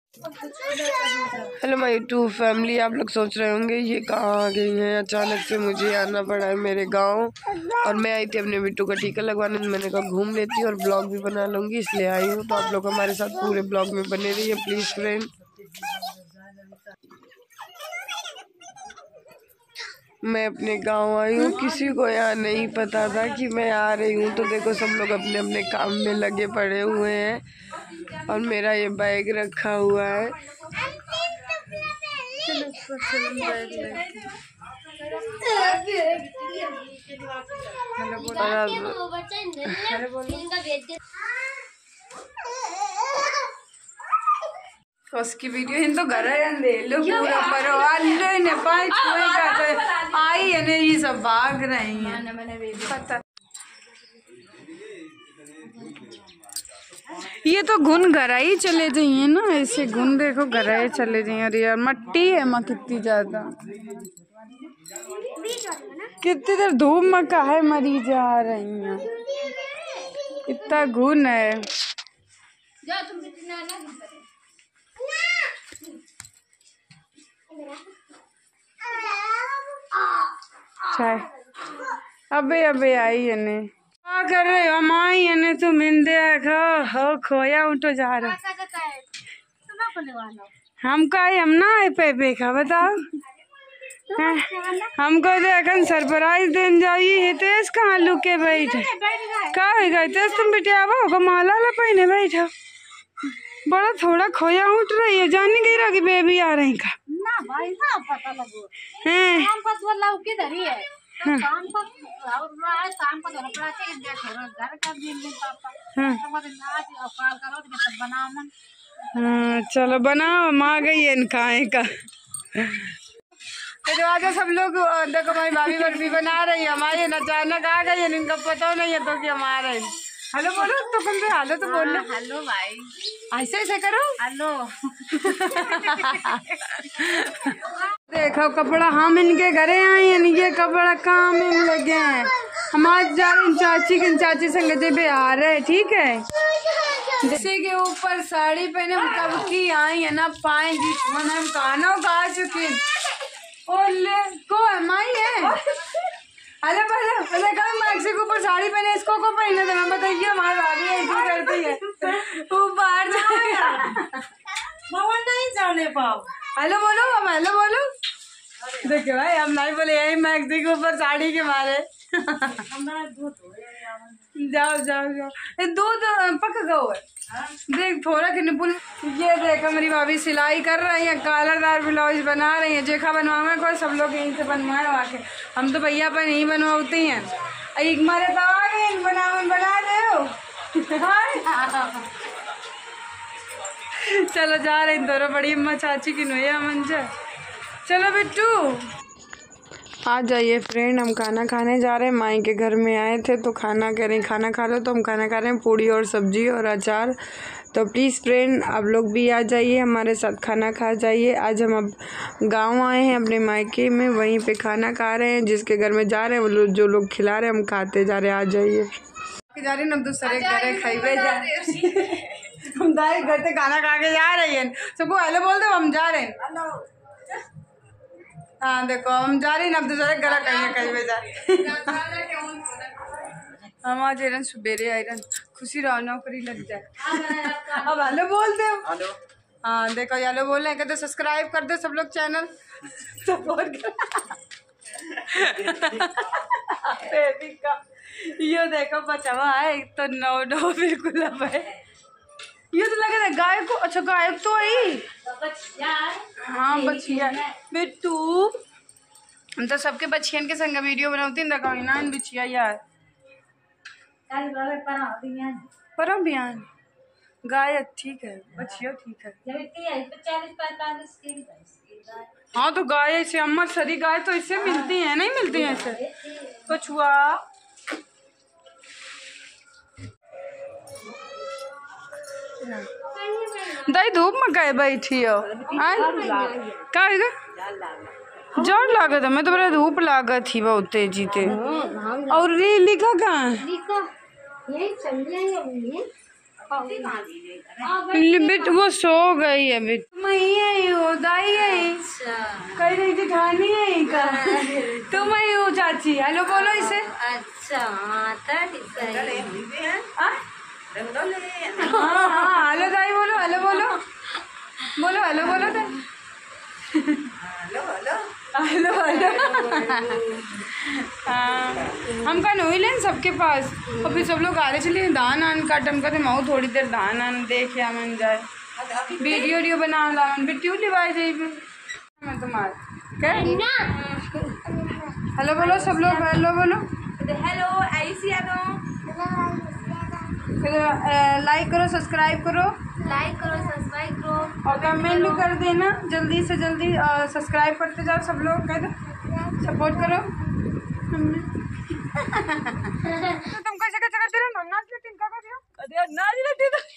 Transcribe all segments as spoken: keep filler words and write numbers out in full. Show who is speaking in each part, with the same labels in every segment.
Speaker 1: Hello my YouTube family, आप लोग सोच रहे होंगे ये कहाँ आ गई हैं। अचानक से मुझे आना पड़ा है मेरे गांव, और मैं आई थी अपने बिट्टू का टीका लगवाने। मैंने कहा घूम लेती और ब्लॉग भी बना लूँगी, इसलिए आई हूँ। तो आप लोग हमारे साथ पूरे ब्लॉग में बने रहिए प्लीज़ फ्रेंड। मैं अपने गांव आई हूँ, किसी को यहाँ नहीं पता था कि मैं आ रही हूँ। तो देखो सब लोग अपने अपने काम में लगे पड़े हुए हैं, और मेरा ये बैग रखा हुआ है। उसकी वीडियो इन तो घर दे लो पूरा पर ने पाँच आई है ने ये सब भाग रही हैं। पता ये तो घुन घर ही चले जाइए ना, ऐसे घुन देखो घर ही चले जाइए। अरे यार मट्टी है माँ कितनी ज्यादा, कितनी देर धूप में काहे मरी जा रही हैं, इतना घुन है। चाय अबे अबे आई है ने क्या कर रहे हो? हम आई है ने तुम हिंदे हो खोया उठो जा रहे हम का हम ना आए पे पे खा बताओ हमको देखन सरप्राइज देन जाई हितेश कहाँ लुके बैठे का है गए तेज तुम बिटिया वो माला ला पहने बैठा बड़ा थोड़ा खोया उठ रही है, जाने की रहा कि बेबी आ रही का ना भाई ना पता लगो हैं हम पास वाला किधर ही है तो शाम को और शाम को थोड़ा पड़ा के थोड़ा घर का दिन में पापा तो मत आज अफाल करो तो सब बनाओ मन। हां चलो बनाओ, मां गई है खाए का। तो आज सब लोग देखो भाई भाभी बर्फी बना रही है हमारी, अचानक आ गई है, इनका पता नहीं है तो कि हम आ रहे हैं। हेलो बोलो तो कम से हेलो तो बोल लो। हेलो भाई ऐसे ऐसे करो हेलो। देखो कपड़ा हम इनके घरे आए हैं, ये कपड़ा काम में लगे हैं। हम आज जा रहे हैं चाची के चाची संग जे बिहार है, ठीक है। जैसे के ऊपर साड़ी पहने कब की आई है ना पाएंगी हम कानों का चुकी और को माई है। अरे पहले पहले कहा मैक्सी के ऊपर साड़ी पहने इसको को पहने थे। मैं बताइए हमारी भाभी ऐसी करती है वो बाहर जाएगा भवन नहीं जाने पाओ। हेलो बोलो हम हेलो बोलो देखिए भाई हम नहीं बोले यही मैक्सी के ऊपर साड़ी के मारे। जाओ जाओ जाओ दूध पक गो है देख थोड़ा कि निपुल। ये देखो मेरी भाभी सिलाई कर रही है, कलरदार ब्लाउज बना रही है। जेखा बनवावे को सब लोग यहीं से बनवाए वाके, हम तो भैया पर नहीं बनवाती हैं। एक मारे तो आ गए बना बना दे हो। चलो जा रहे दोनों बड़ी अम्मा चाची की नोया मंजा। चलो बिट्टू आ जाइए फ्रेंड, हम खाना खाने जा रहे हैं। माई के घर में आए थे तो खाना कह रहे खाना खा लो, तो हम खाना खा रहे हैं पूड़ी और सब्जी और अचार। तो प्लीज़ फ्रेंड आप लोग भी आ जाइए हमारे साथ खाना खा जाइए। आज हम अब गांव आए हैं अपने मायके में, वहीं पे खाना खा रहे हैं। जिसके घर में जा रहे हैं वो लोग जो लोग खिला रहे हैं हम खाते जा रहे हैं। आ जाइए जा रही हम दूसरे घर खाइबे जा हम दाई घर से खाना खा के जा रही है। सबको हेलो बोल दो हम जा रहे हैं। हाँ देखो हम जा रही ना अब दूसरे गला कहीं कहीं में जा हम आज आयरन सुबेरे आयरन खुशी रहो नौकरी लग जाए। अब हेलो बोलते हो हाँ देखो हेलो बोल रहे हैं कहते सब्सक्राइब कर दो सब लोग चैनल सपोर्ट कर। ये देखो बचावा है तो नौ नौ बिल्कुल अब है। ये तो लग रहा है गाय को, अच्छा गाय तो आई हाँ बचिया बिट्टू हम तो सबके बच्चियन के संग वीडियो बनाती हैं ना बिछिया यार पर बयान गाय ठीक है बचिया ठीक है। हाँ तो गाय ऐसे अम्मा सरी गाय तो इससे मिलती है नहीं मिलती है ऐसे कछुआ। दाई धूप में गए बैठी हो का जोर लागत है मैं तो बड़ा धूप लागत थी बहुत तेजी थे। और रे लिखा कहाँ बिट वो सो गई है बिट मई है वो दाई है कह रही थी खानी है का तुम ही हो चाची हेलो बोलो इसे।
Speaker 2: अच्छा
Speaker 1: हाँ हेलो दाई बोलो हेलो बोलो बोलो हेलो बोलो दाई हेलो हेलो हाँ हम का नहीं लें सबके पास और फिर सब लोग आ रहे चलिए दान आन का टमका थे माऊ थोड़ी देर दान आन देखे मन जाए वीडियो वीडियो बना लावन बिट्टू लिवाई जाए मैं तुम्हारे क्या हेलो बोलो सब लोग हेलो बोलो
Speaker 2: हेलो ऐसी
Speaker 1: फिर लाइक करो सब्सक्राइब करो
Speaker 2: लाइक करो सब्सक्राइब करो
Speaker 1: और कमेंट भी कर देना जल्दी से जल्दी सब्सक्राइब करते जाओ सब लोग कह दो सपोर्ट करो तो तुम कैसे कैसे करते रहो नाच लेती का कर दियो अरे नाच लेती तो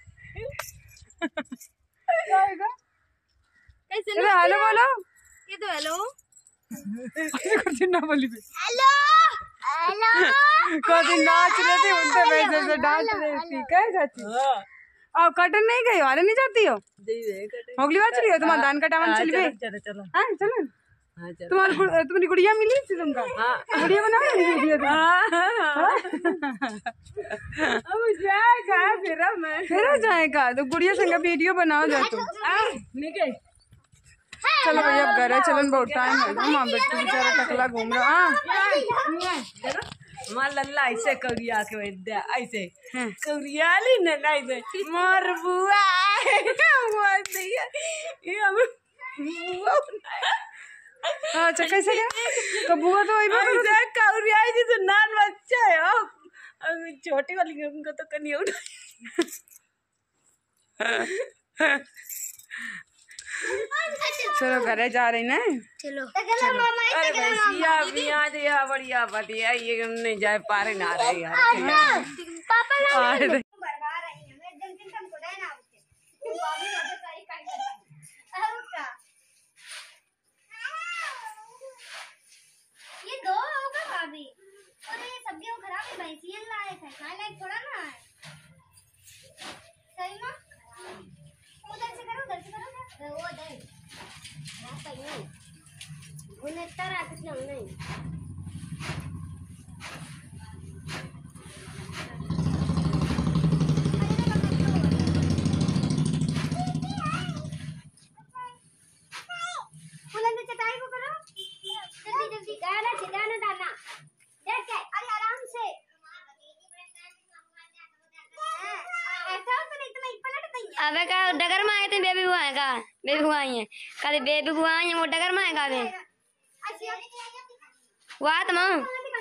Speaker 1: क्या होगा
Speaker 2: कैसे
Speaker 1: अरे हेलो बोलो
Speaker 2: ये तो हेलो
Speaker 1: कुछ ना बोली
Speaker 2: हेलो हेलो
Speaker 1: कभी नाच लेती उनसे वैसे से डांस लेती क्या जाती और कटन नहीं गई वाले नहीं जाती हो होगली बात चलिए तुम्हारा दान का टावन चलिए चलो चलो हाँ चलो तुम्हारी तुम्हारी गुड़िया मिली थी तुमका गुड़िया बनाओ वीडियो जाएगा फिर मैं फिर जाएगा तो गुड़िया संग वीडियो बनाओ जा तुम निकल चलो भैया अब घर है चलन बहुत टाइम है माँ बेटी बेचारा टकला घूम रहा हाँ
Speaker 2: मार लल्ला ऐसे कौरिया के वैद्य ऐसे कौरिया ली न ऐसे मार बुआ बुआ सही है ये हम बुआ
Speaker 1: अच्छा कैसे क्या तो बुआ तो वही बात
Speaker 2: है कौरिया जी तो नान बच्चा है ओ अब छोटी वाली उनको तो कन्या उठा
Speaker 1: चलो घर जा रही ना
Speaker 2: चलो अरे भैया मियाँ दिया बढ़िया बढ़िया ये नहीं जा पा रहे ना रहे यार पापा ये दो होगा भाभी और ये सब्जियां खराब है भाई सीएन लायक है खाने लायक थोड़ा ना है सही ना उधर से करो उधर से करो वो दे हां सही उन्हें तरह कुछ नहीं फुलन की चटाई को करो जल्दी जल्दी गाना छिटाना डालना देख के अरे आराम से अबे का डगर में आए थे बेबी बुआ है का बेबी बुआ आई है कल बेबी बुआ आई है वो डगर में है का बे वात मां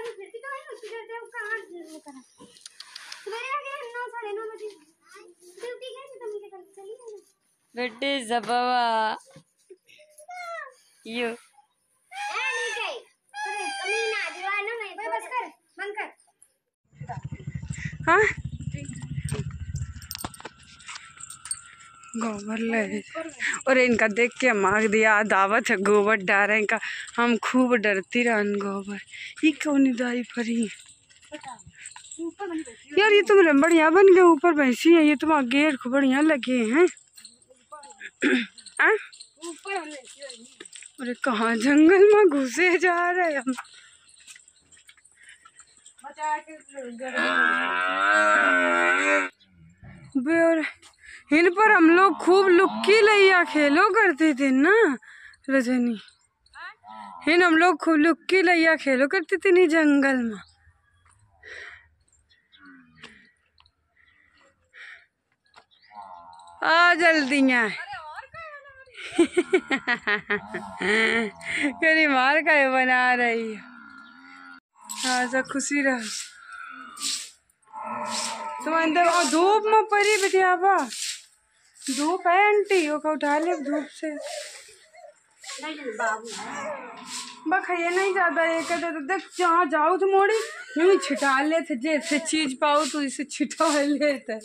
Speaker 2: बेटी जबावा यू
Speaker 1: हाँ गोबर ले और इनका देख के मांग दिया दावत है गोबर डाल रहे इनका हम खूब डरती रहन गोबर ये क्यों नहीं दाई फरी यार ये तुम बढ़िया बन गए ऊपर भैंसी है ये तुम गेर खूब बढ़िया लगे हैं अरे कहाँ जंगल में घुसे जा रहे हम बे और इन पर हम लोग खूब लुक्की लैया खेलो करते थे ना रजनी इन हम लोग खूब लुक्की लैया खेलो करते थे नहीं जंगल में आ जल्दी करी मार का बना रही है हाँ खुशी रह तुम अंदर और धूप में परी बिटियाबा धूप है आंटी वो का उठा ले धूप से बख ये नहीं जाता ये कहते तो देख जहाँ जाओ तो मोड़ी यूं छिटा लेते जैसे चीज पाओ तो इसे छिटा लेते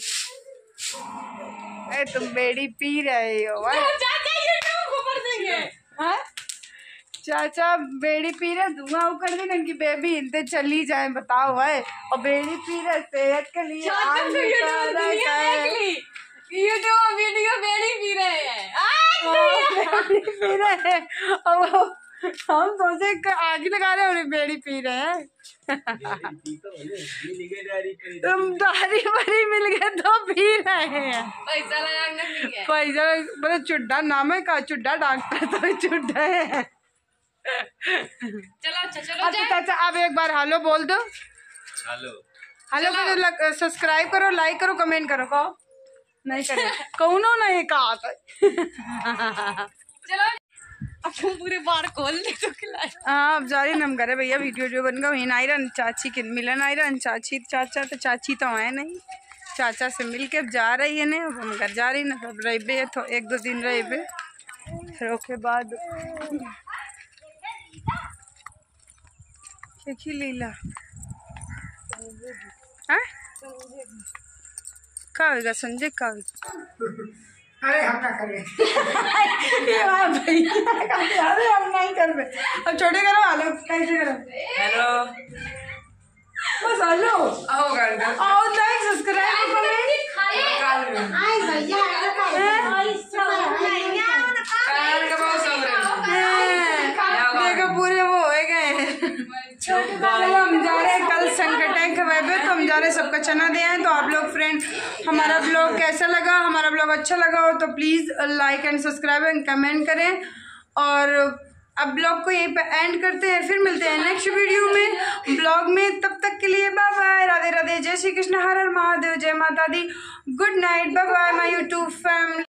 Speaker 1: तुम बेड़ी पी रहे हो चाचा बेड़ी पी रहे, धुआं उकड़ दी इनकी बेबी इनते चली जाए, बताओ है। और बेड़ी पी रहे सेहत के लिए
Speaker 2: यूट्यूब वीडियो बेड़ी पी रहे हैं,
Speaker 1: पी रहे हैं। और हम सोचे आग लगा रहे हैं, बेड़ी पी रहे हैं। तुम दारी बड़ी मिल गए तो पी रहे हैं।
Speaker 2: पैसा लगाना
Speaker 1: पैसा मतलब चुड्डा नाम है का, चुड्डा डॉक्टर तो चुड्डा है।
Speaker 2: चलो अच्छा चलो
Speaker 1: चाचा अब एक बार हेलो बोल दो।
Speaker 3: हेलो
Speaker 1: हेलो सब्सक्राइब करो, लाइक करो, कमेंट करो। कहो नहीं करे कौनो नहीं कहा था।
Speaker 2: चलो अब तुम पूरे बार खोल दे तो खिला।
Speaker 1: हाँ अब जा रही नम करे भैया, वीडियो वीडियो बन गई आई रहा चाची के मिलन आई रहा चाची चाचा तो चाची तो आए नहीं, चाचा से मिल के अब जा रही है। नहीं अब हम घर जा रही ना, तो अब रहे तो एक दो दिन रहे फिर उसके बाद क्या लीला का होगा संजय का। अरे हम ना करें अरे हम नहीं कर रहे, अब छोटे करो हेलो कैसे करो
Speaker 3: हेलो
Speaker 1: बस हेलो
Speaker 3: आओ गाड़ी
Speaker 1: आओ लाइक सब्सक्राइब देखो पूरे वो हो गए। चलो हम जा रहे हैं कल संकट वेबे, तो हम जा रहे हैं सबका चना दे हैं। तो आप लोग फ्रेंड हमारा ब्लॉग कैसा लगा, हमारा ब्लॉग अच्छा लगा हो तो please like and subscribe and comment करें। और अब ब्लॉग को यहीं पे एंड करते हैं, फिर मिलते हैं नेक्स्ट वीडियो में ब्लॉग में। तब तक के लिए बाय बाय, राधे राधे, जय श्री कृष्ण, हर हर महादेव, जय Mata Di, good night, bye bye my YouTube family.